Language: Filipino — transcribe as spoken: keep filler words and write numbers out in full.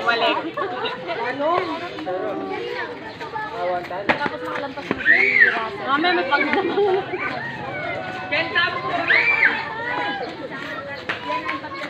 bumalik. Ano? Tapos nakalampas mo si Rasa. Mami, may pagdamang. Kenta mo! Yan ang